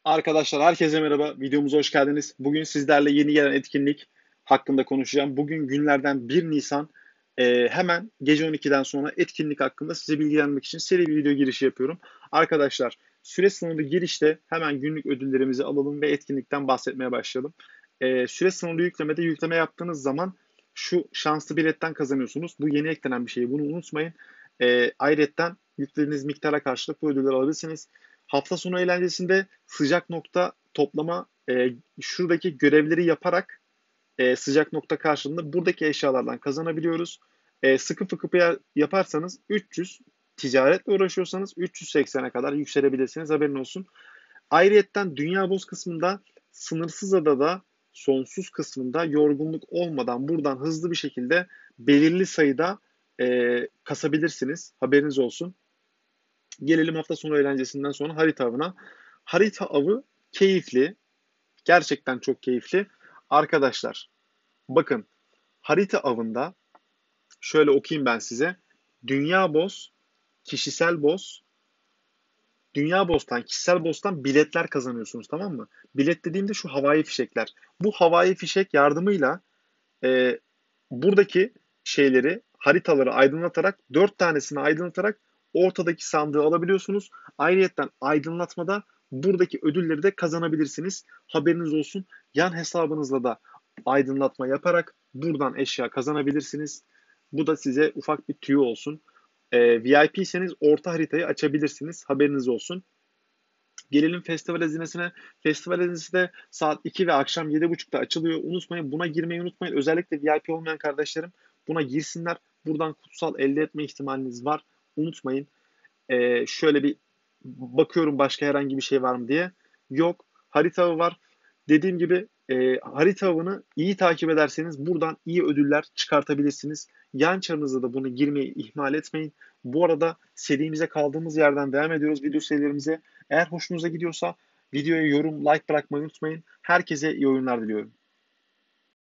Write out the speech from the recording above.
Arkadaşlar herkese merhaba. Videomuza hoş geldiniz. Bugün sizlerle yeni gelen etkinlik hakkında konuşacağım. Bugün günlerden 1 Nisan. Hemen gece 12'den sonra etkinlik hakkında size bilgilendirmek için seri bir video girişi yapıyorum. Arkadaşlar süre sınırlı girişte hemen günlük ödüllerimizi alalım ve etkinlikten bahsetmeye başlayalım. Süre sınırlı yüklemede yükleme yaptığınız zaman şu şanslı biletten kazanıyorsunuz. Bu yeni eklenen bir şey. Bunu unutmayın. Ayrıca yüklediğiniz miktara karşılık bu ödülleri alabilirsiniz. Hafta sonu eğlencesinde sıcak nokta toplama şuradaki görevleri yaparak sıcak nokta karşılığında buradaki eşyalardan kazanabiliyoruz. Sıkı fıkı yaparsanız 300, ticaretle uğraşıyorsanız 380'e kadar yükselebilirsiniz, haberin olsun. Ayrıyetten Dünya Boz kısmında sınırsız adada sonsuz kısmında yorgunluk olmadan buradan hızlı bir şekilde belirli sayıda kasabilirsiniz. Haberiniz olsun. Gelelim hafta sonu eğlencesinden sonra harita avına. Harita avı keyifli. Gerçekten çok keyifli. Arkadaşlar bakın, harita avında şöyle okuyayım ben size. Dünya boz, kişisel boz, dünya bozdan, kişisel bozdan biletler kazanıyorsunuz, tamam mı? Bilet dediğimde şu havai fişekler. Bu havai fişek yardımıyla e, buradaki şeyleri, haritaları aydınlatarak, 4 tanesini aydınlatarak ortadaki sandığı alabiliyorsunuz. Ayrıca aydınlatmada buradaki ödülleri de kazanabilirsiniz. Haberiniz olsun. Yan hesabınızla da aydınlatma yaparak buradan eşya kazanabilirsiniz. Bu da size ufak bir tüyo olsun. VIP'seniz orta haritayı açabilirsiniz. Haberiniz olsun. Gelelim festival hazinesine. Festival hazinesi de saat 2 ve akşam 7.30'da açılıyor. Unutmayın, buna girmeyi unutmayın. Özellikle VIP olmayan kardeşlerim buna girsinler. Buradan kutsal elde etme ihtimaliniz var. Unutmayın. Şöyle bir bakıyorum başka herhangi bir şey var mı diye. Yok. Harita avı var. Dediğim gibi harita avını iyi takip ederseniz buradan iyi ödüller çıkartabilirsiniz. Yan çarınızda da bunu girmeyi ihmal etmeyin. Bu arada serimize kaldığımız yerden devam ediyoruz, video serilerimize. Eğer hoşunuza gidiyorsa videoya yorum, like bırakmayı unutmayın. Herkese iyi oyunlar diliyorum.